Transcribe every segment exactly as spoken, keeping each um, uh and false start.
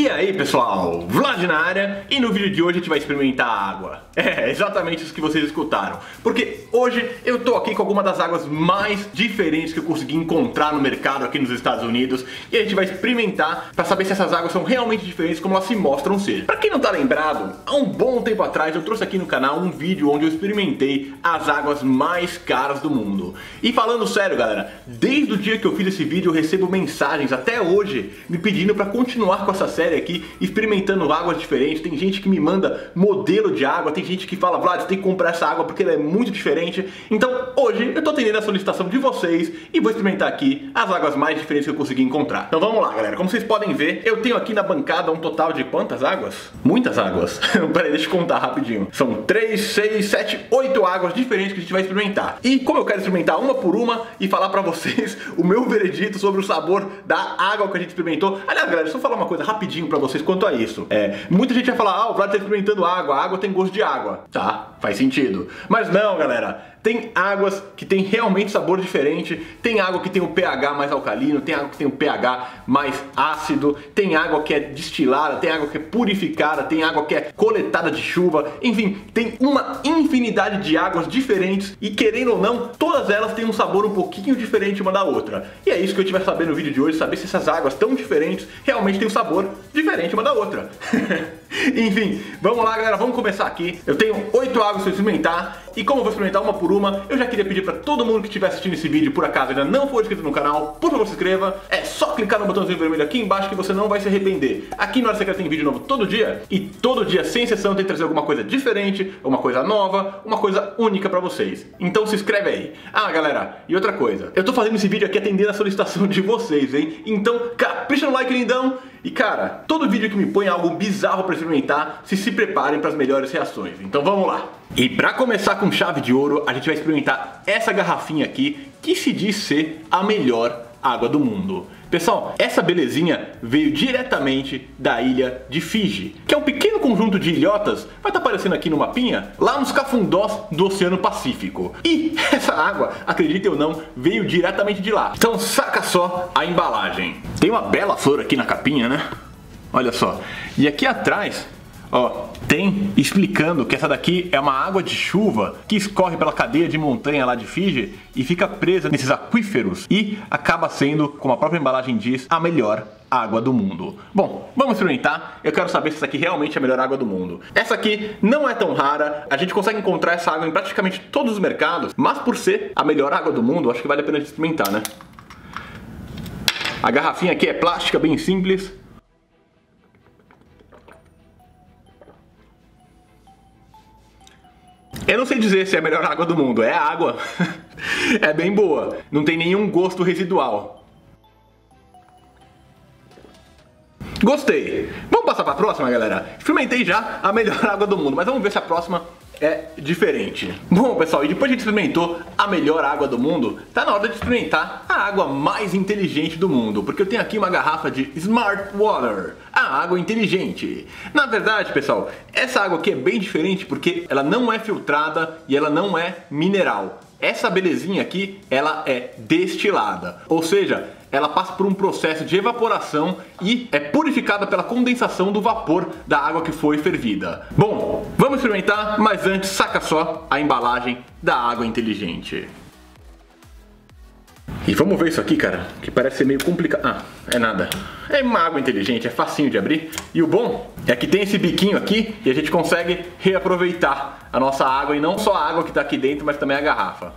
E aí pessoal, Vlad na área, e no vídeo de hoje a gente vai experimentar a água. É, exatamente isso que vocês escutaram. Porque hoje eu tô aqui com alguma das águas mais diferentes que eu consegui encontrar no mercado aqui nos Estados Unidos. E a gente vai experimentar pra saber se essas águas são realmente diferentes como elas se mostram ser. Pra quem não tá lembrado, há um bom tempo atrás eu trouxe aqui no canal um vídeo onde eu experimentei as águas mais caras do mundo. E falando sério galera, desde o dia que eu fiz esse vídeo eu recebo mensagens até hoje me pedindo pra continuar com essa série aqui, experimentando águas diferentes. Tem gente que me manda modelo de água, tem gente que fala, Vlad, você tem que comprar essa água porque ela é muito diferente. Então hoje eu tô atendendo a solicitação de vocês e vou experimentar aqui as águas mais diferentes que eu consegui encontrar. Então vamos lá galera, como vocês podem ver, eu tenho aqui na bancada um total de quantas águas? Muitas águas. Peraí, deixa eu contar rapidinho. São três, seis, sete, oito águas diferentes que a gente vai experimentar. E como eu quero experimentar uma por uma e falar pra vocês o meu veredito sobre o sabor da água que a gente experimentou. Aliás galera, deixa eu falar uma coisa rapidinho pra vocês quanto a isso. É, muita gente vai falar, ah, o Vlad tá experimentando água, a água tem gosto de água. Tá, faz sentido. Mas não, galera. Tem águas que tem realmente sabor diferente, tem água que tem um pH mais alcalino, tem água que tem um pH mais ácido, tem água que é destilada, tem água que é purificada, tem água que é coletada de chuva, enfim, tem uma infinidade de águas diferentes e querendo ou não, todas elas têm um sabor um pouquinho diferente uma da outra. E é isso que a gente vai saber no vídeo de hoje, saber se essas águas tão diferentes realmente têm um sabor diferente uma da outra. Enfim, vamos lá galera, vamos começar aqui. Eu tenho oito águas para experimentar e como eu vou experimentar uma por uma, eu já queria pedir para todo mundo que estiver assistindo esse vídeo, por acaso ainda não for inscrito no canal, por favor se inscreva. É só clicar no botãozinho vermelho aqui embaixo que você não vai se arrepender. Aqui no Área Secreta tem vídeo novo todo dia e todo dia sem exceção tem que trazer alguma coisa diferente, uma coisa nova, uma coisa única para vocês. Então se inscreve aí. Ah galera, e outra coisa, eu tô fazendo esse vídeo aqui atendendo a solicitação de vocês, hein? Então capricha no like lindão. E cara, todo vídeo que me põe algo bizarro para experimentar, se se preparem para as melhores reações. Então vamos lá. E para começar com chave de ouro, a gente vai experimentar essa garrafinha aqui, que se diz ser a melhor água do mundo. Pessoal, essa belezinha veio diretamente da ilha de Fiji, que é um pequeno conjunto de ilhotas, vai estar aparecendo aqui no mapinha, lá nos cafundós do Oceano Pacífico. E essa água, acreditem ou não, veio diretamente de lá. Então saca só a embalagem. Tem uma bela flor aqui na capinha, né? Olha só. E aqui atrás, ó, tem explicando que essa daqui é uma água de chuva que escorre pela cadeia de montanha lá de Fiji e fica presa nesses aquíferos e acaba sendo, como a própria embalagem diz, a melhor água do mundo. Bom, vamos experimentar. Eu quero saber se essa aqui realmente é a melhor água do mundo. Essa aqui não é tão rara, a gente consegue encontrar essa água em praticamente todos os mercados, mas por ser a melhor água do mundo, acho que vale a pena experimentar, né? A garrafinha aqui é plástica, bem simples. Eu não sei dizer se é a melhor água do mundo, é água. É bem boa, não tem nenhum gosto residual. Gostei. Vamos passar para a próxima, galera? Experimentei já a melhor água do mundo, mas vamos ver se a próxima é diferente. Bom, pessoal, e depois que a gente experimentou a melhor água do mundo, tá na hora de experimentar a água mais inteligente do mundo, porque eu tenho aqui uma garrafa de Smart Water, a água inteligente. Na verdade, pessoal, essa água aqui é bem diferente porque ela não é filtrada e ela não é mineral. Essa belezinha aqui, ela é destilada, ou seja, ela passa por um processo de evaporação e é purificada pela condensação do vapor da água que foi fervida. Bom, vamos experimentar, mas antes saca só a embalagem da água inteligente. E vamos ver isso aqui, cara, que parece ser meio complicado. Ah, é nada. É uma água inteligente, é facinho de abrir. E o bom é que tem esse biquinho aqui e a gente consegue reaproveitar a nossa água e não só a água que está aqui dentro, mas também a garrafa.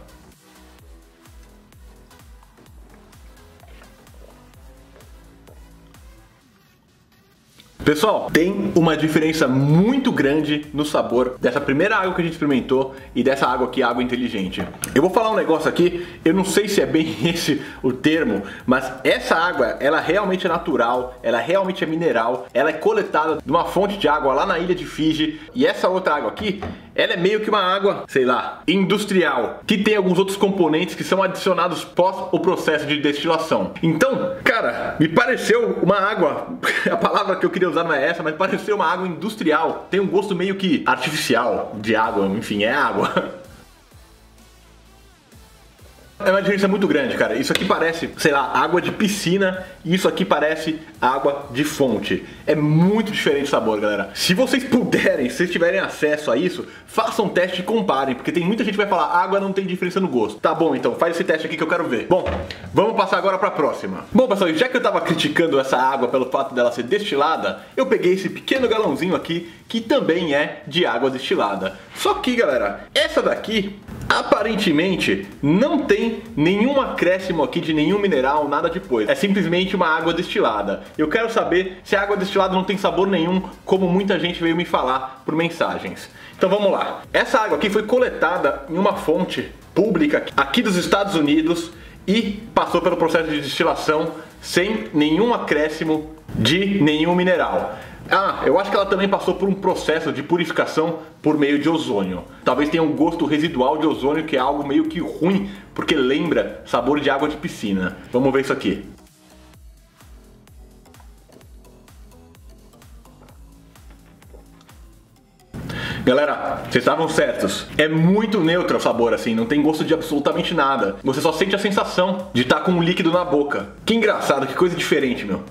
Pessoal, tem uma diferença muito grande no sabor dessa primeira água que a gente experimentou e dessa água aqui, água inteligente. Eu vou falar um negócio aqui, eu não sei se é bem esse o termo, mas essa água, ela realmente é natural, ela realmente é mineral, ela é coletada de uma fonte de água lá na ilha de Fiji, e essa outra água aqui, ela é meio que uma água, sei lá, industrial, que tem alguns outros componentes que são adicionados pós o processo de destilação. Então, cara, me pareceu uma água, a palavra que eu queria usar não é essa, mas pareceu uma água industrial. Tem um gosto meio que artificial de água, enfim, é água. É uma diferença muito grande, cara. Isso aqui parece, sei lá, água de piscina e isso aqui parece água de fonte. É muito diferente o sabor, galera. Se vocês puderem, se vocês tiverem acesso a isso, façam um teste e comparem, porque tem muita gente que vai falar, água não tem diferença no gosto. Tá bom, então faz esse teste aqui que eu quero ver. Bom, vamos passar agora pra próxima. Bom, pessoal, já que eu tava criticando essa água pelo fato dela ser destilada, eu peguei esse pequeno galãozinho aqui, que também é de água destilada. Só que, galera, essa daqui aparentemente não tem nenhum acréscimo aqui de nenhum mineral, nada depois. É simplesmente uma água destilada. Eu quero saber se a água destilada não tem sabor nenhum, como muita gente veio me falar por mensagens. Então vamos lá. Essa água aqui foi coletada em uma fonte pública aqui dos Estados Unidos e passou pelo processo de destilação sem nenhum acréscimo de nenhum mineral. Ah, eu acho que ela também passou por um processo de purificação por meio de ozônio. Talvez tenha um gosto residual de ozônio, que é algo meio que ruim, porque lembra sabor de água de piscina. Vamos ver isso aqui. Galera, vocês estavam certos. É muito neutro o sabor assim, não tem gosto de absolutamente nada. Você só sente a sensação de estar com um líquido na boca. Que engraçado, que coisa diferente, meu.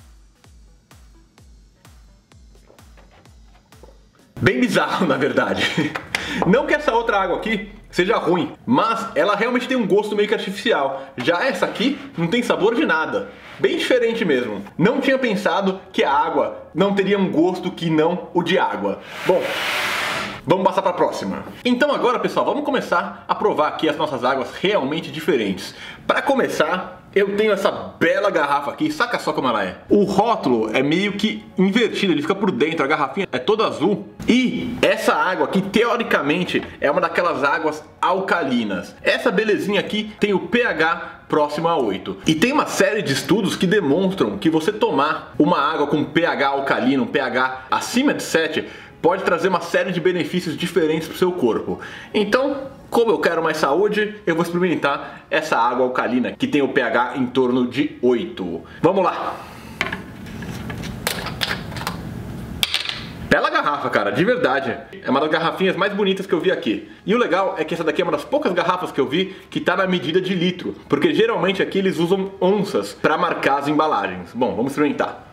Bem bizarro, na verdade. Não que essa outra água aqui seja ruim, mas ela realmente tem um gosto meio que artificial. Já essa aqui não tem sabor de nada. Bem diferente mesmo. Não tinha pensado que a água não teria um gosto que não o de água. Bom, vamos passar para a próxima. Então agora, pessoal, vamos começar a provar aqui as nossas águas realmente diferentes. Para começar, eu tenho essa bela garrafa aqui, saca só como ela é. O rótulo é meio que invertido, ele fica por dentro, a garrafinha é toda azul. E essa água aqui, teoricamente, é uma daquelas águas alcalinas. Essa belezinha aqui tem o pH próximo a oito. E tem uma série de estudos que demonstram que você tomar uma água com pH alcalino, um pH acima de sete, pode trazer uma série de benefícios diferentes para o seu corpo. Então, como eu quero mais saúde, eu vou experimentar essa água alcalina que tem o pH em torno de oito. Vamos lá! Bela garrafa, cara, de verdade. É uma das garrafinhas mais bonitas que eu vi aqui. E o legal é que essa daqui é uma das poucas garrafas que eu vi que tá na medida de litro, porque geralmente aqui eles usam onças para marcar as embalagens. Bom, vamos experimentar.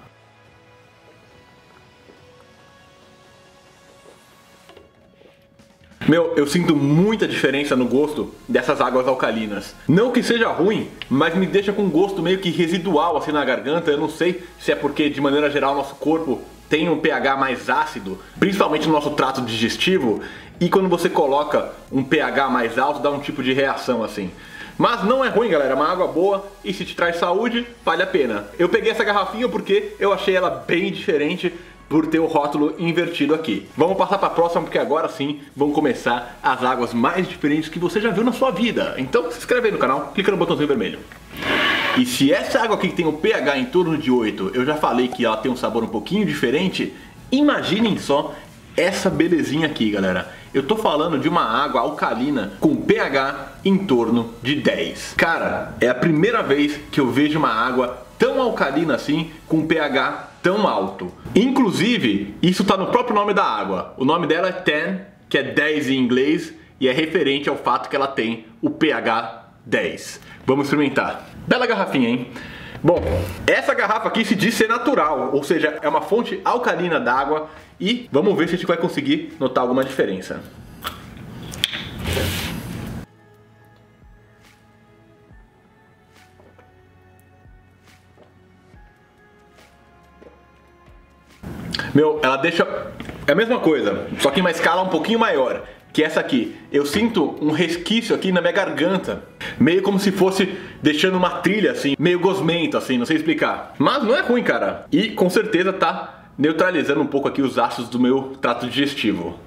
Meu, eu sinto muita diferença no gosto dessas águas alcalinas. Não que seja ruim, mas me deixa com um gosto meio que residual assim na garganta. Eu não sei se é porque, de maneira geral, nosso corpo tem um pH mais ácido, principalmente no nosso trato digestivo, e quando você coloca um pH mais alto, dá um tipo de reação assim. Mas não é ruim, galera, é uma água boa e se te traz saúde, vale a pena. Eu peguei essa garrafinha porque eu achei ela bem diferente, por ter o rótulo invertido aqui. Vamos passar para a próxima, porque agora sim vão começar as águas mais diferentes que você já viu na sua vida. Então se inscreve aí no canal, clica no botãozinho vermelho. E se essa água aqui que tem um pH em torno de oito, eu já falei que ela tem um sabor um pouquinho diferente, imaginem só essa belezinha aqui, galera. Eu tô falando de uma água alcalina com pH em torno de dez. Cara, é a primeira vez que eu vejo uma água tão alcalina assim, com pH tão alto. Inclusive, isso tá no próprio nome da água. O nome dela é dez, que é dez em inglês, e é referente ao fato que ela tem o pH dez. Vamos experimentar. Bela garrafinha, hein? Bom, essa garrafa aqui se diz ser natural, ou seja, é uma fonte alcalina d'água, e vamos ver se a gente vai conseguir notar alguma diferença. Meu, ela deixa... é a mesma coisa, só que em uma escala um pouquinho maior que essa aqui. Eu sinto um resquício aqui na minha garganta, meio como se fosse deixando uma trilha assim, meio gosmento assim, não sei explicar. Mas não é ruim, cara. E com certeza tá neutralizando um pouco aqui os ácidos do meu trato digestivo.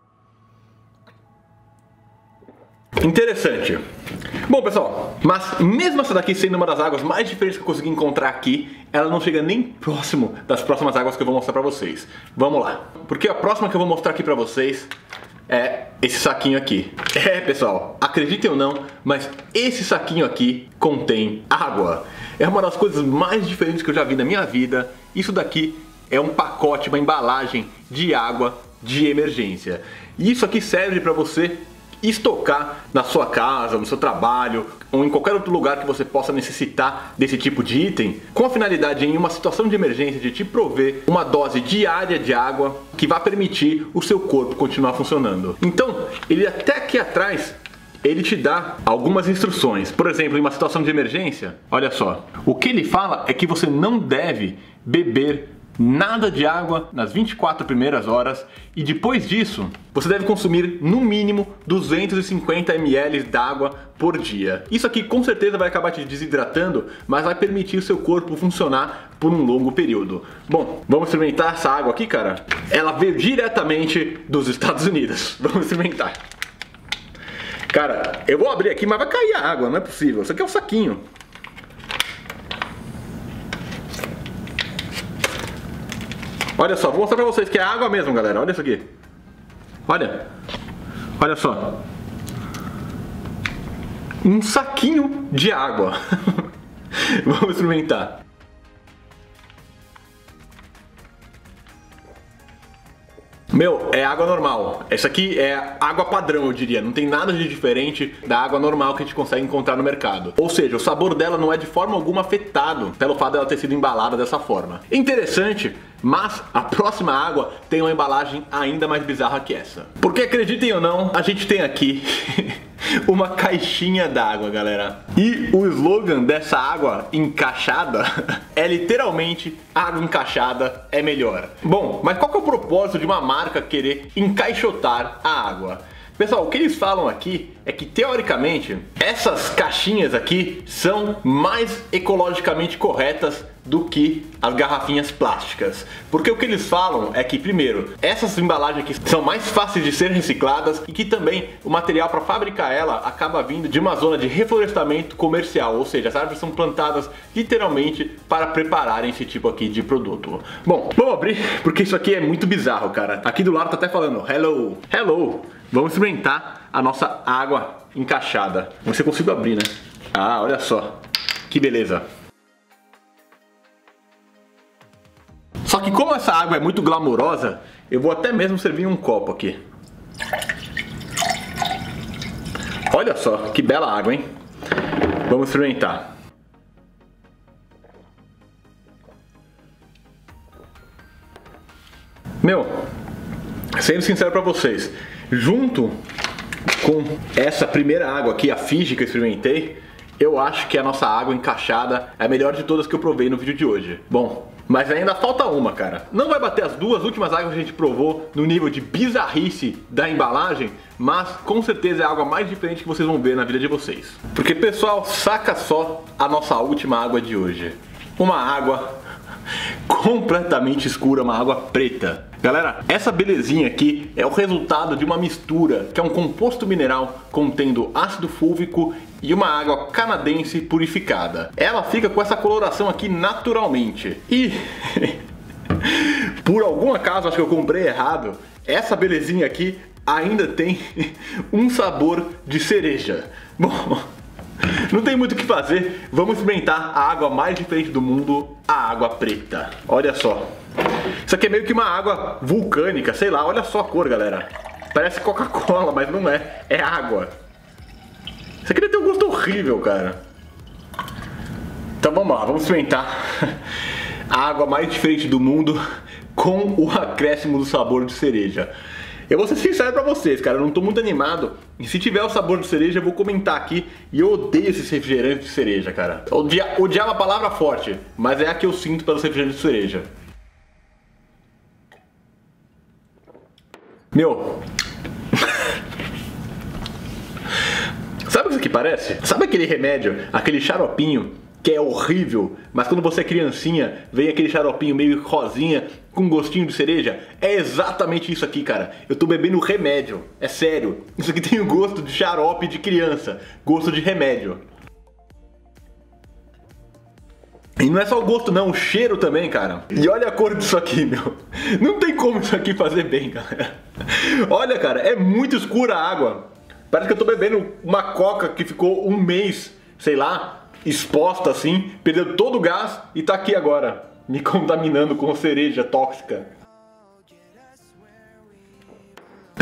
Interessante. Bom, pessoal, mas mesmo essa daqui sendo uma das águas mais diferentes que eu consegui encontrar aqui, ela não chega nem próximo das próximas águas que eu vou mostrar pra vocês. Vamos lá. Porque a próxima que eu vou mostrar aqui pra vocês é esse saquinho aqui. É, pessoal, acreditem ou não, mas esse saquinho aqui contém água. É uma das coisas mais diferentes que eu já vi na minha vida. Isso daqui é um pacote, uma embalagem de água de emergência. E isso aqui serve pra você estocar na sua casa, no seu trabalho ou em qualquer outro lugar que você possa necessitar desse tipo de item, com a finalidade em uma situação de emergência de te prover uma dose diária de água que vai permitir o seu corpo continuar funcionando. Então, ele até aqui atrás ele te dá algumas instruções. Por exemplo, em uma situação de emergência, olha só, o que ele fala é que você não deve beber nada de água nas vinte e quatro primeiras horas e depois disso você deve consumir no mínimo duzentos e cinquenta mililitros d'água por dia. Isso aqui com certeza vai acabar te desidratando, mas vai permitir o seu corpo funcionar por um longo período. Bom, vamos experimentar essa água aqui, cara. Ela veio diretamente dos Estados Unidos. Vamos experimentar. Cara, eu vou abrir aqui, mas vai cair a água, não é possível. Isso aqui é um saquinho. Olha só, vou mostrar pra vocês que é água mesmo, galera. Olha isso aqui. Olha. Olha só. Um saquinho de água. Vamos experimentar. Meu, é água normal. Essa aqui é água padrão, eu diria. Não tem nada de diferente da água normal que a gente consegue encontrar no mercado. Ou seja, o sabor dela não é de forma alguma afetado pelo fato dela ter sido embalada dessa forma. Interessante, mas a próxima água tem uma embalagem ainda mais bizarra que essa. Porque acreditem ou não, a gente tem aqui uma caixinha d'água, galera. E o slogan dessa água encaixada é literalmente: água encaixada é melhor. Bom, mas qual que é o propósito de uma marca querer encaixotar a água? Pessoal, o que eles falam aqui é que, teoricamente, essas caixinhas aqui são mais ecologicamente corretas do que as garrafinhas plásticas. Porque o que eles falam é que, primeiro, essas embalagens aqui são mais fáceis de ser recicladas e que também o material para fabricar ela acaba vindo de uma zona de reflorestamento comercial, ou seja, as árvores são plantadas literalmente para prepararem esse tipo aqui de produto. Bom, vamos abrir porque isso aqui é muito bizarro, cara. Aqui do lado tá até falando hello, hello. Vamos experimentar a nossa água encaixada. Vamos ver se eu consigo abrir, né? Ah, olha só. Que beleza. Só que como essa água é muito glamourosa, eu vou até mesmo servir um copo aqui. Olha só, que bela água, hein? Vamos experimentar. Meu, sendo sincero pra vocês, junto com essa primeira água aqui, a Fiji que eu experimentei, eu acho que a nossa água encaixada é a melhor de todas que eu provei no vídeo de hoje. Bom, mas ainda falta uma, cara. Não vai bater as duas últimas águas que a gente provou no nível de bizarrice da embalagem, mas com certeza é a água mais diferente que vocês vão ver na vida de vocês. Porque, pessoal, saca só a nossa última água de hoje. Uma água completamente escura, uma água preta. Galera, essa belezinha aqui é o resultado de uma mistura, que é um composto mineral contendo ácido fúlvico e uma água canadense purificada. Ela fica com essa coloração aqui naturalmente. E por algum acaso, acho que eu comprei errado, essa belezinha aqui ainda tem um sabor de cereja. Bom, não tem muito o que fazer, vamos experimentar a água mais diferente do mundo, a água preta. Olha só, isso aqui é meio que uma água vulcânica, sei lá, olha só a cor, galera. Parece Coca-Cola, mas não é, é água. Isso aqui deve ter um gosto horrível, cara. Então vamos lá, vamos experimentar a água mais diferente do mundo com o acréscimo do sabor de cereja. Eu vou ser sincero pra vocês, cara, eu não tô muito animado. E se tiver o sabor de cereja, eu vou comentar aqui. E eu odeio esses refrigerantes de cereja, cara. Odiar, odiar é uma palavra forte, mas é a que eu sinto pelos refrigerantes de cereja. Meu... Sabe o que isso aqui parece? Sabe aquele remédio, aquele xaropinho que é horrível, mas quando você é criancinha, vem aquele xaropinho meio rosinha com gostinho de cereja? É exatamente isso aqui, cara. Eu tô bebendo remédio, é sério. Isso aqui tem o gosto de xarope de criança, gosto de remédio. E não é só o gosto não, o cheiro também, cara. E olha a cor disso aqui, meu. Não tem como isso aqui fazer bem, galera. Olha, cara, é muito escura a água. Parece que eu tô bebendo uma coca que ficou um mês, sei lá, exposta assim, perdeu todo o gás e tá aqui agora, me contaminando com cereja tóxica.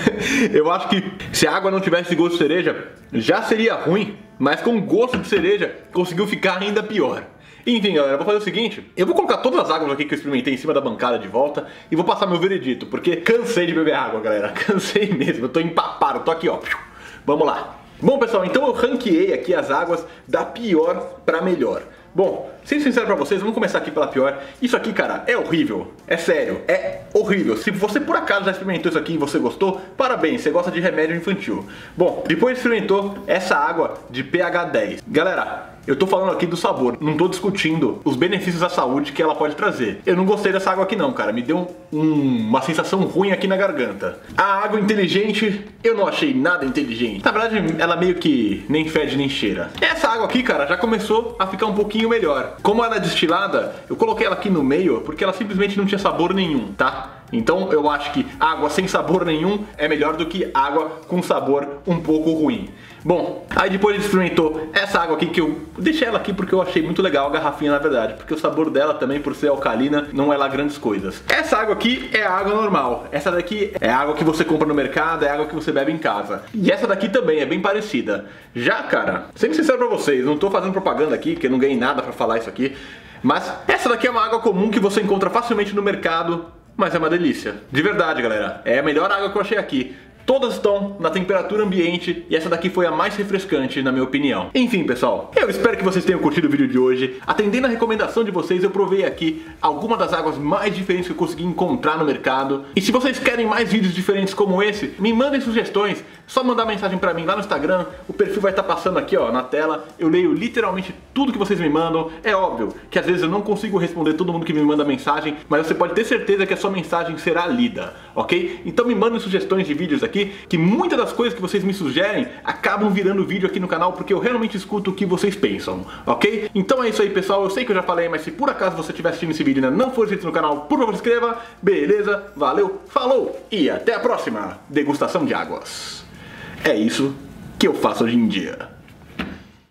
Eu acho que se a água não tivesse gosto de cereja, já seria ruim, mas com gosto de cereja conseguiu ficar ainda pior. Enfim, galera, eu vou fazer o seguinte, eu vou colocar todas as águas aqui que eu experimentei em cima da bancada de volta e vou passar meu veredito, porque cansei de beber água, galera, cansei mesmo, eu tô empapado, eu tô aqui, ó. Vamos lá. Bom, pessoal, então eu ranqueei aqui as águas da pior pra melhor. Bom, sendo sincero pra vocês, vamos começar aqui pela pior. Isso aqui, cara, é horrível. É sério, é horrível. Se você por acaso já experimentou isso aqui e você gostou, parabéns, você gosta de remédio infantil. Bom, depois experimentou essa água de pH dez. Galera, eu tô falando aqui do sabor, não tô discutindo os benefícios à saúde que ela pode trazer. Eu não gostei dessa água aqui não, cara, me deu um, uma sensação ruim aqui na garganta. A água inteligente, eu não achei nada inteligente. Na verdade, ela meio que nem fede nem cheira. Essa água aqui, cara, já começou a ficar um pouquinho melhor. Como ela é destilada, eu coloquei ela aqui no meio porque ela simplesmente não tinha sabor nenhum, tá? Então eu acho que água sem sabor nenhum é melhor do que água com sabor um pouco ruim. Bom, aí depois ele experimentou essa água aqui que eu deixei ela aqui porque eu achei muito legal a garrafinha na verdade, porque o sabor dela também, por ser alcalina, não é lá grandes coisas. Essa água aqui é a água normal, essa daqui é a água que você compra no mercado, é a água que você bebe em casa. E essa daqui também é bem parecida. Já, cara, sendo sincero pra vocês, não tô fazendo propaganda aqui, que eu não ganhei nada pra falar isso aqui, mas essa daqui é uma água comum que você encontra facilmente no mercado, mas é uma delícia. De verdade, galera, é a melhor água que eu achei aqui. Todas estão na temperatura ambiente e essa daqui foi a mais refrescante, na minha opinião. Enfim, pessoal, eu espero que vocês tenham curtido o vídeo de hoje. Atendendo a recomendação de vocês, eu provei aqui algumas das águas mais diferentes que eu consegui encontrar no mercado. E se vocês querem mais vídeos diferentes como esse, me mandem sugestões. Só mandar mensagem pra mim lá no Instagram. O perfil vai estar passando aqui, ó, na tela. Eu leio literalmente tudo que vocês me mandam. É óbvio que às vezes eu não consigo responder todo mundo que me manda mensagem, mas você pode ter certeza que a sua mensagem será lida, ok? Então me mandem sugestões de vídeos aqui, que muitas das coisas que vocês me sugerem acabam virando vídeo aqui no canal, porque eu realmente escuto o que vocês pensam, ok? Então é isso aí, pessoal. Eu sei que eu já falei, mas se por acaso você estiver assistindo esse vídeo e ainda não for inscrito no canal, por favor, se inscreva. Beleza? Valeu, falou e até a próxima degustação de águas. É isso que eu faço hoje em dia.